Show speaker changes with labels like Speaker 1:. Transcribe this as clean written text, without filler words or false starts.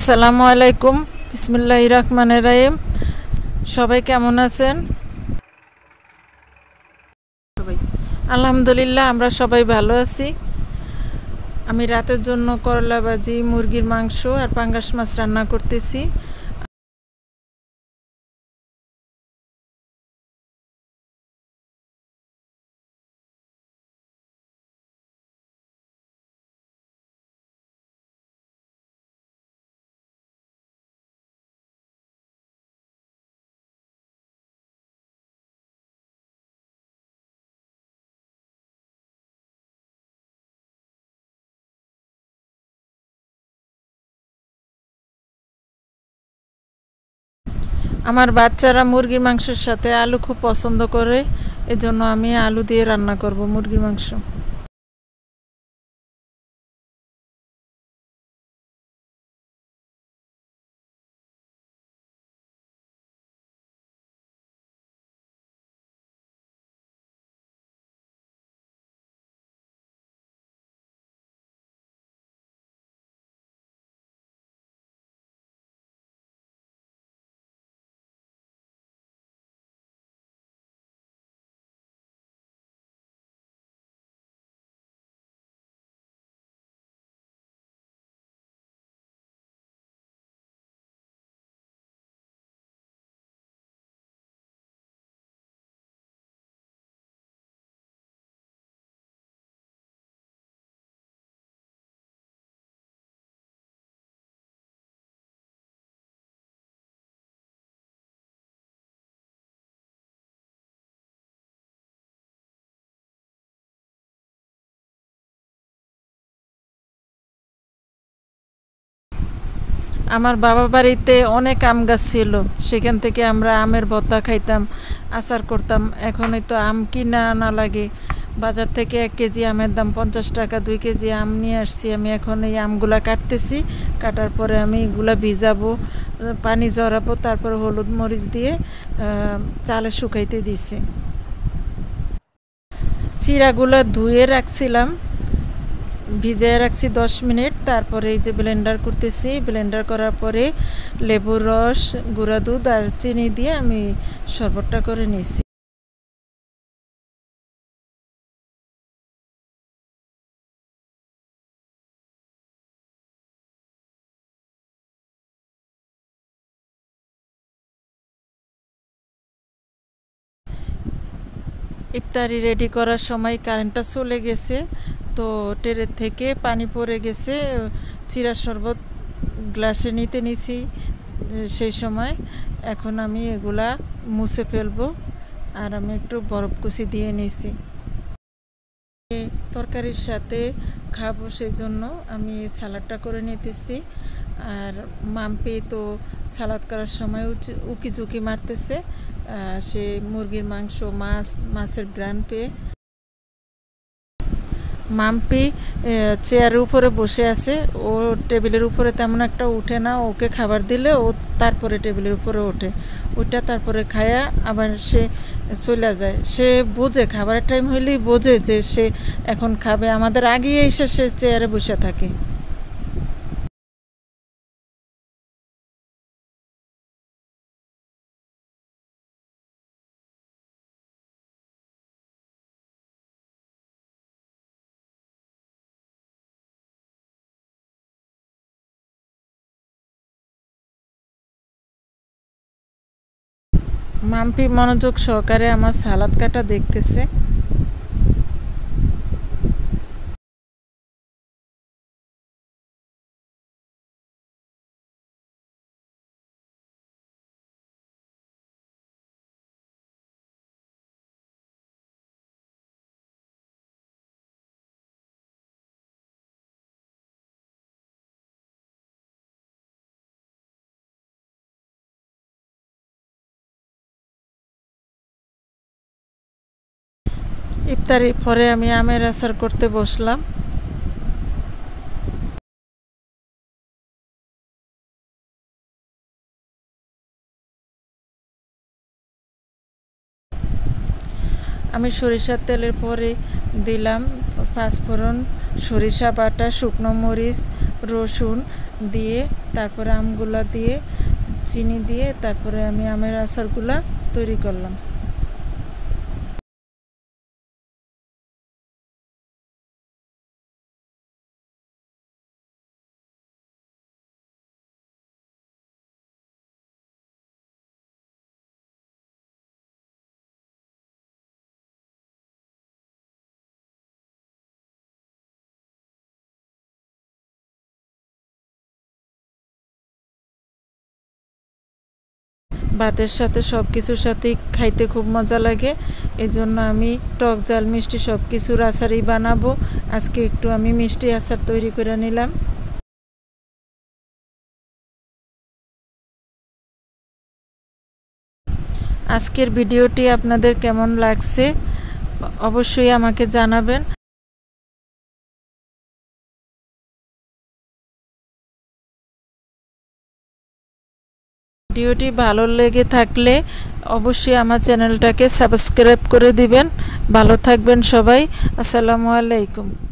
Speaker 1: আসসালামু আলাইকুম। বিসমিল্লাহির রহমানির রহিম। সবাই কেমন আছেন? আলহামদুলিল্লাহ, আমরা সবাই ভালো আছি। আমি রাতের জন্য করলা ভাজি, মুরগির মাংস আর পাঙ্গাস মাছ রান্না করতেছি। আমার বাচ্চারা মুরগির মাংসের সাথে আলু খুব পছন্দ করে, এজন্য আমি আলু দিয়ে রান্না করব মুরগির মাংস। আমার বাবা বাড়িতে অনেক আম গাছ ছিল, সেখান থেকে আমরা আমের ভর্তা খাইতাম, আচার করতাম। এখন তো আম কিনা আনা লাগে বাজার থেকে। 1 কেজি আমের দাম 50 টাকা। 2 কেজি আম নিয়ে আসছি। আমি এখন এই আমগুলা কাটতেছি। কাটার পরে আমি এগুলা ভিজাবো, পানি ঝরাবো, তারপরে হলুদ মরিচ দিয়ে চালে শুকাইতে দিছি। চিড়াগুলা ধুয়ে রাখছিলাম, ভিজিয়ে রাখছি 10 মিনিট। তারপরে এই যে ব্লেন্ডার করতেছি। ব্লেন্ডার করার পরে লেবুর রস, গুঁড়া দুধ আর চিনি দিয়ে আমি শরবতটা করে নিয়েছি। ইফতারি রেডি করার সময় কারেন্টটা চলে গেছে, তো টেরের থেকে পানি পড়ে গেছে। চিড়া শরবত গ্লাসে নিছি সেই সময়। এখন আমি এগুলা মুছে ফেলবো, আর আমি একটু বরফ কুচি দিয়ে নিছি। তরকারির সাথে খাবো, সেই জন্য আমি সালাডটা করে নিতেছি। আর মাম্পি তো সালাদ করার সময় উকি ঝুঁকি মারতেছে। সে মুরগির মাংস, মাছের গ্রান পেয়ে মাম্পি চেয়ারের উপরে বসে আছে। ও টেবিলের উপরে তেমন একটা উঠে না। ওকে খাবার দিলে ও তারপরে টেবিলের উপরে ওঠে, ওইটা তারপরে খায়া আবার সে চলে যায়। সে বোঝে, খাবারের টাইম হইলেই বোঝে যে সে এখন খাবে। আমাদের আগেই এসে সে চেয়ারে বসে থাকে। মাম্পি মনোযোগ সহকারে আমার সালাদ কাটা দেখতেছে। ইফতারির পরে আমি আমের আচার করতে বসলাম। আমি সরিষার তেলের পরে দিলাম পাঁচফোড়ন, সরিষা বাটা, শুকনো মরিচ, রসুন দিয়ে তারপরে আমগুলা দিয়ে চিনি দিয়ে তারপরে আমি আমের আচারগুলা তৈরি করলাম। ভাতের সাথে সব কিছুর সাথেই খাইতে খুব মজা লাগে, এজন্য আমি টক ঝাল মিষ্টি সব কিছুর আচারই বানাবো। আজকে একটু আমি মিষ্টি আচার তৈরি করে নিলাম। আজকের ভিডিওটি আপনাদের কেমন লাগছে অবশ্যই আমাকে জানাবেন। ভিডিওটি ভালো লেগে থাকলে অবশ্যই আমার চ্যানেলটাকে সাবস্ক্রাইব করে দিবেন। ভালো থাকবেন সবাই। আসসালামু আলাইকুম।